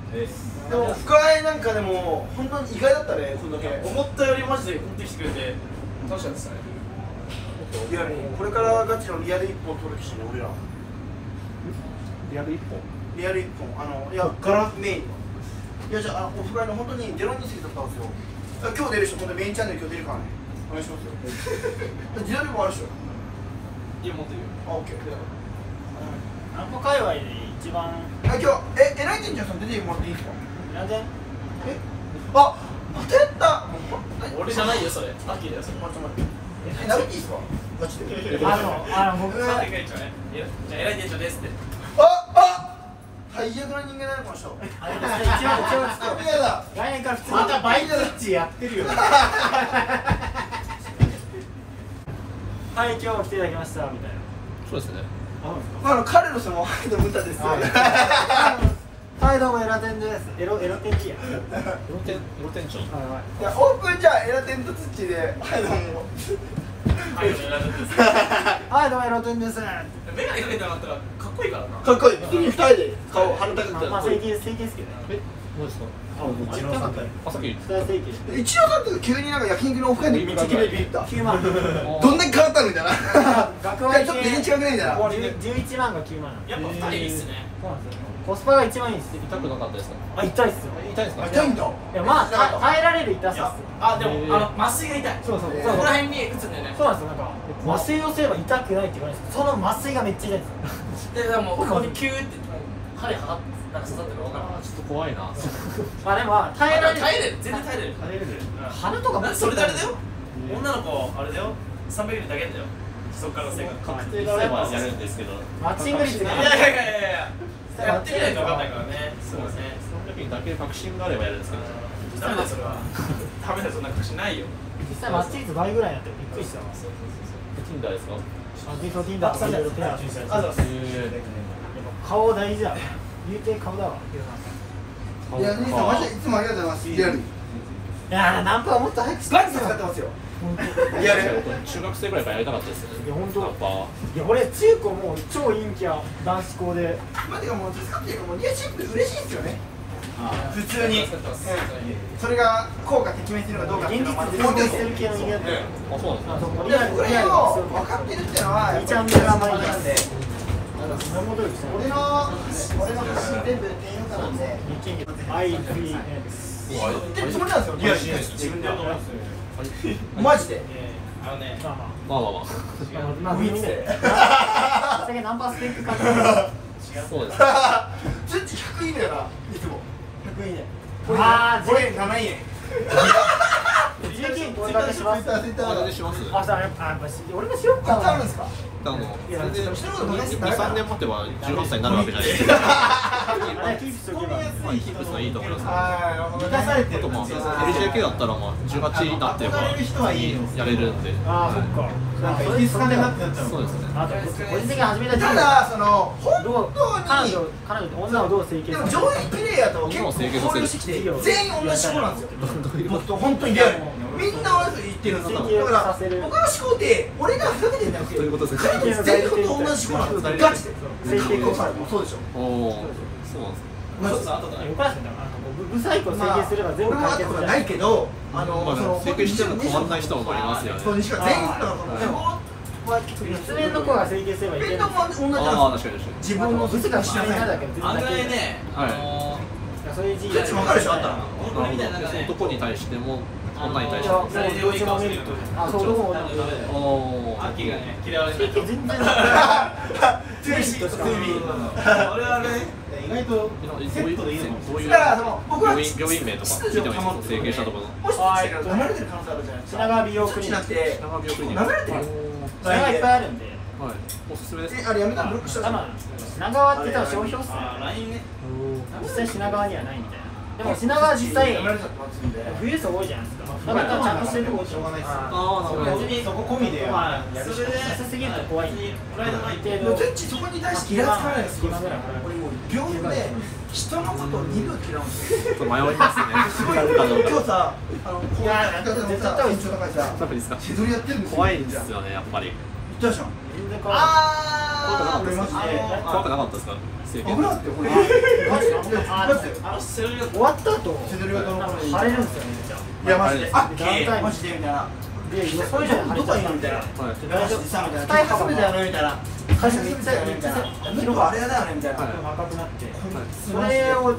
でも深井なんかでも本当に意外だったね、こんだけ。 思ったよりマジで持ってきてくれて楽しかったですね。 いや、これからガチのリアル一本取る気しね、俺ら。 リアル一本。 リアル一本、いや、からメイン。いや、じゃあ、オフ会の本当にゼロ人席だったんですよ。今日出る人、本当にメインチャンネル今日出るからね。お願いしますよ。自撮りもあるでしょ。 いや持ってるよ。 あ、オッケー。 ナンパ界隈で一番今日、えらい店長さん出てもらっていいですか。 なんであ、またやった。 俺じゃないよそれ。さっきだよそれ。 待って。投げていいですか。ガチで。 僕さっきが一応ね。じゃあ偉い店長ですって。 最悪な人間なのこの人。 一応来年から普通にまたバイトッチやってるよ。 はい、今日来ていただきましたみたいな。 そうですね。 彼の人もハイドムタですよ。 はい、どうもエラテンです。エロテンティや。 エロ店長。 いや、オープンじゃあエラテンとツッチでハイドも。 はい、偉い店長です。 はい、どうもエロテンです。 メガネかけてなかったらかっこいいからな。 かっこいい。二人で顔鼻高くて。 まあ整形ですけどね。 どうですか。 一郎さん。 あ、さっき。 一応だって急になんか焼肉のオフ会でめっちゃ綺麗にビビった。 9万。 どんだけ変わったのみたいな。 額はちょっと全然違くないみたいな。 11万が9万。 やっぱ二人いいっすね。 そうなんですよ。コスパが一番いいです。 痛くなかったですか。 あ、痛いっすよ。 痛いですか。 痛いんだ。 いや、まあ耐えられる痛さっす。 あ、でも麻酔が痛い。 そうそう。 ここら辺に打つんだよね。 そうなんですよ。なんか麻酔をすれば痛くないって言われるんですけど、その麻酔がめっちゃ痛いんですよ。 でもうここにキューって針はなんか刺さってるの分からん。 ちょっと怖いな。 まあでも耐えられる。 耐えれる、全然耐えれる。 耐えれる。 鼻とかだってそれであれだよ。女の子あれだよ。300円だけだよ。そっからの生活。 確定があればやるんですけど。 マッチング率が。 いやいやいやいや。やってみないと分かんないからね。そうですね。 その時にだけ確信があればやるんですけど。 ダメだよそれは。ダメだよそんな確信ないよ。 実際マッチ率倍ぐらいになってびっくりしたわ。 Tinder ですか。 Tinder とかいろいろ手配したりして。顔大事だ。言うて顔だわ。 いや、兄さんマジでいつもありがとうございます。リアル。 いやー、ナンパはもっと早くして。 ガチで使ってますよ。 いやね。 中学生ぐらいからやりたかったですね。 いや本当。 やっぱ。 いや俺中高もう超陰キャ男子校で。 まあてかもう助かっていうかもうリアシンプル嬉しいですよね。普通に。それが効果てきめんするかどうかっていうのは現実でしてる系の人間だよ。 あ、そうなんですか。 いやこれを分かってるっていうのは 2チャンネルが前になんで。俺の発信全部低評価なんで。 IPX。 言ってるつもりなんですよ。リアルに自分では。マジで。 あのね。 まあまあまあ。 まあ見て。ナンパスペックか。 そうです。 スイッチ100いいねだな。いつも。100いいね。 ああ、 これ7いいね。 19声掛けします。 あれします。 あ、さあ、俺がしよっかな。 あるんですか。 それで 2、 3年待てば18歳になるわけじゃないですか。 キープしとけば。 キープするのいいと思います。 満たされてる。 あとまあ LJK だったらまあ18になってればやれるんで。 ああ、そっか。 なんかいつかねなってなっちゃう。 そうですね。 あと個人的に始めたただその本当に彼女女をどう整形でも上位プレイヤーと結構交流してきて全員同じ思考なんですよ。もっと本当にリアルにみんな同じこと言ってるんですよ。だから僕の思考って俺がふざけてるんじゃなくてということですね。 全員と同じ思考なんですよ。ガチで。整形コンサルもそうでしょ。 おお、そうなんですか。 ちょっと後だね。 よかったんだからブサイクを整形すれば全部解決じゃないけどまあ整形しても変わらない人もいますよね。 そうにしか全員失恋の子が整形すればいける。 ああ、確かに確かに。 自分のブスがしないだけどあんぐらいね。 そういう時どっちも分かるでしょあったら。 これみたいなね。 男に対しても女に対しても。 どっちもメリットで。あ、そう男も女も。 おお。 秋がね嫌われない。 全然。 嬉しい。 俺はね。 意外とセットでいいの。どういう病院名とか聞いてもいいですか。整形したところの。 もし流れてる可能性あるじゃないですか。 品川美容クリニック。 品川美容クリニック。流れてる。 品川いっぱいあるんで。 はい。おすすめです。 あれやめたらブロックしたら。 品川って多分商標っすね。 LINE ね。 実際品川にはないみたいな。でも品川実際富裕層多いじゃないですか。だからちゃんとしてるとこしょうがないです。 ああ、なるほど。 そこ込みでやるしかない。安すぎると怖いんで。 プライドない程もう全治そこに対して気がつかないですよ。 今ぐらい俺もう病院で人のことを2秒嫌うんですよ。 ちょっと迷いますね。 すごい今日さいや絶対身長高いさダメですか。 手取りやってるんですよ。 怖いんですよね、やっぱり。 言ったじゃん。 全然あ怖くなかったですか？整形。 危なくてこれ終わった後腫れるんですよね、めっちゃ。 いやマジであっけーマジでみたいなそれじゃどこにいるみたいな大丈夫さみたいな大発目だよねみたいな会社めっちゃやるみたいな向こうあれだよねみたいな赤くなってそれを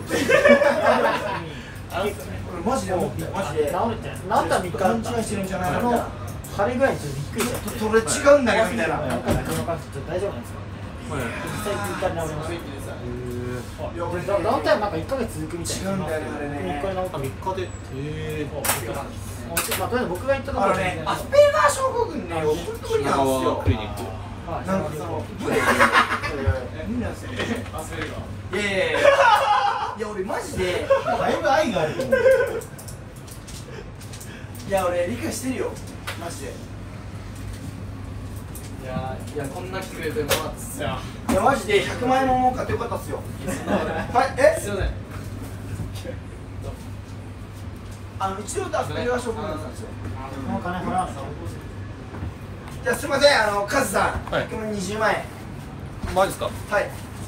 マジで思ってマジで治るじゃない治ったら3日勘違いしてるんじゃないかみたいな腫れ具合にちょっとびっくりしちゃってそれ違うんだけどみたいな大丈夫なんですか？実際1回治ります。ダウンタイムなんか1ヶ月続くみたいな。 違うんだよねあれね 1回治った 3日で。 まあとりあえず僕が行ったところでアスペルガー症候群ね本当に無理なんですよクリニック。 なんかその無理なんですよいやいやいや俺マジでだいぶ愛があると思う。 いや俺理解してるよマジでいやこんな来てくれてよかったっすよ。 いやマジで100万円も買ってよかったっすよはいすいません。 一度とアスペルガー症候群なんですよもう金払わない。 じゃあすいませんカズさんはい 100万20万円マジですか？ はい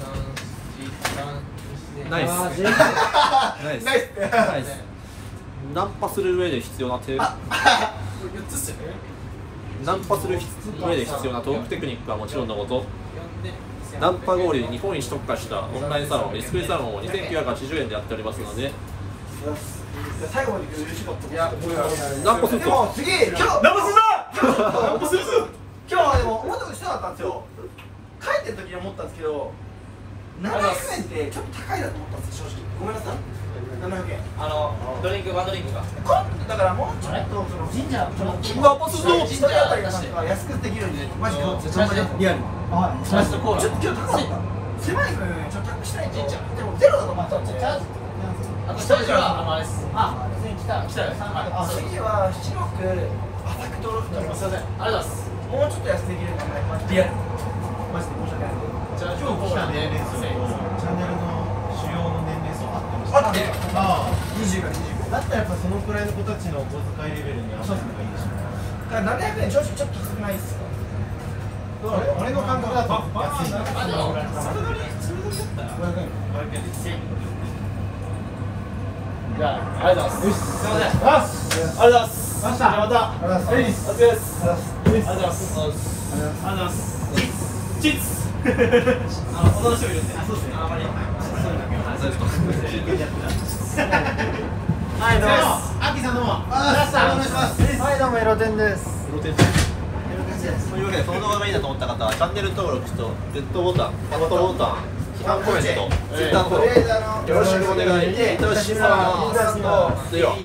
ナイス。 あー全ナイス。 ナイスナイス。ナンパする上で必要な 4つっすよね。 ナンパする上で必要なトークテクニックはもちろんのこと、ナンパ合理で日本一特化したオンラインサロン、リスクリサロンを2980円でやっておりますので、 最後まで嬉しかったいやナンパするでもと、 次今日ナンパするな。ナンパするぞ。 今日はでも思ったことしてなかったんですよ帰ってる時に思ったんですけど700円ってちょっと高いなと思ったんですよ正直ごめんなさい700円ドリンクワンドリンクが。 だからもうちょっとその神社このナンパするぞ。 一人当たりがなんか安くできるんでマジでリアルはい。 スラッシュコーラ。 ちょっと今日高かった狭い分ちょっと高くしたいとでもゼロだと思ったんであと下地はあれです。 あ、別に来た。 来たよ。はい。そう次は白く浅く登録とすいません。ありがとうございます。 もうちょっと安くできるかなマジリアルマジで申し訳ないじゃあ今日来た年齢層とチャンネルの主要の年齢層合ってました。 あってあ 20から25 あ。だったらやっぱそのくらいの子たちのお小遣いレベルに合わせた方がいいでしょ。 だから700円正直ちょっと高くないですか俺の感覚だと安いんだ。 あでもそれだったら500円です。じゃあありがとうございます。すいません。ありがとうございます。また。また。お疲れです。ありがとうございます。ありがとうございます。チッツ。女の人もいるんで。そうですね。あまり。そうですか。 はい、どうも。 アキさんどうも。 お願いしますはい、どうも、エロテンです。 というわけで、この動画がいいなと思った方は、チャンネル登録とグッドボタン、ハットボタン、批判コメント、ツイッターのフォロー、よろしくお願いいたします。 とでは。